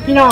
พี่น้อง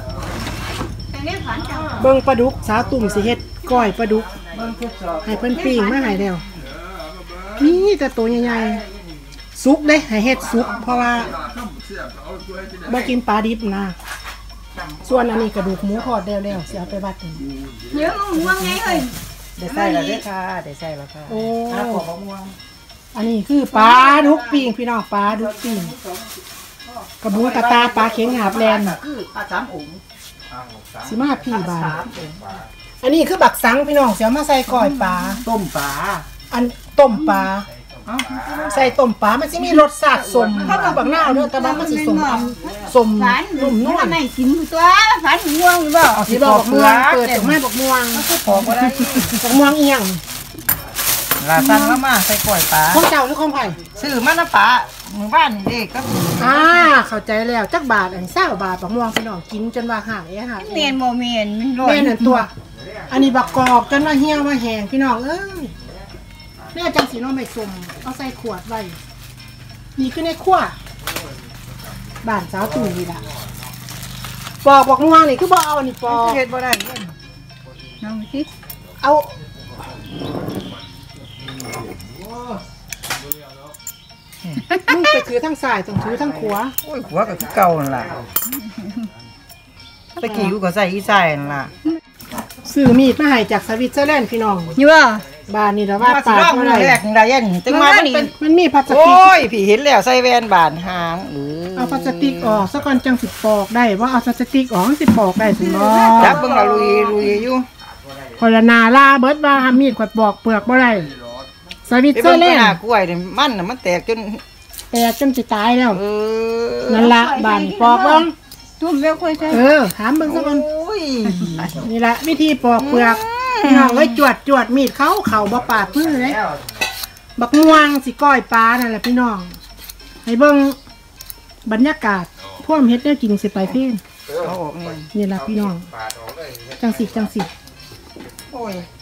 เบิ่งปลาดุกสาวตุ่มสิเฮ็ดก้อยปลาดุกให้เพิ่นปิ้งมาให้แล้วมีแต่ตัวใหญ่ๆสุกเด้ให้เฮ็ดสุกเพราะว่าบ่กินปลาดิบนะส่วนอันนี้กระดูกหมูทอดแล้วสิเอาไปวัดนี่เยอะม่วงไงเอ้ยได้ใส่แล้วเด้อค่ะได้ใส่แล้วค่ะโอ้อันนี้คือปลาดุกปิ้งพี่น้องปลาดุกปิ้งกระบุงกระตาปลาเข็งหาบแลนคือปลา3องค์สิมาพี่บานอันนี้คือบักสังพี่น้องเสียมาใส่ก้อยปลาต้มปลาอันต้มปลาใส่ต้มปลามันจะมีรสชาติสมถ้ากับบักหน้าด้วยแต่ว่ามันสิสมนุ่มนวลไม่กินตัวฝันม่วงหรือเปล่าสิบอกม่วงเปิดจากแม่บอกม่วงพอบ่ได้บอกม่วงเอียงลาสั่งมาใส่ก้อยปลาของเจ้าหรือของไผ่ซื้อมาน้ำปลาหมู่บ้านนี่เด้ก็เข้าใจแล้วจักบาทอัน20 บาทบอกม่วงพี่น้องกินจนว่าห่างค่ะเมียนโมเมียนมันร้อนตัวอันนี้บักกอกจนว่าเหี่ยวว่าแห้งพี่น้องแม่จังสีน้องไม่สุ่มเอาใส่ขวดไว้นี่คือในขั้วบ้านสาวตู่นี่ล่ะปอกบอกม่วงนี่คือบ่เอานี่ปอกเฮ็ดบ่ได้น้องคิดเอามึงไปถือทั้งซ้ายต้องถือทั้งขวาโอ้ยขวาก็คือเก่านั่นล่ะตะกี้กูก็ใส่อีสายนั่นล่ะซื้อมีดมาให้จากสวิตเซอร์แลนด์พี่น้องอยู่ว่าบ้านนี่ล่ะว่าปลาเท่าไหร่แรกได้ยันจังว่ามันมีพลาสติกโอ้ยพี่เห็นแล้วใส่แว่นบานหางเอาพลาสติกออกซะก่อนจังสิปอกได้ว่าเอาพลาสติกออกสิปอกได้ถึงบ่จับเบิ่งละลุยอยู่คนละนาลาเบิดว่าหามีดขวดปอกเปลือกบ่ได้สวิตเซอร์แลนด์กล้วยนี่มันแตกจนสิตายแล้วนั่นล่ะบ้านปอกเบิ่งทุ่มแล้วค่อยใช่ถามเบิ่งซะก่อนนี่ล่ะวิธีปอกเปลือกพี่น้องเอ้ยจวดมีดเขาบ่ปาดมือเลยบักม่วงสิก้อยปลานั่นแหละพี่น้องให้เบิ่งบรรยากาศพวกเฮ็ดได้กินสิไปเพิ่นเอาออกนี่ล่ะพี่น้องจังสิโอ้ย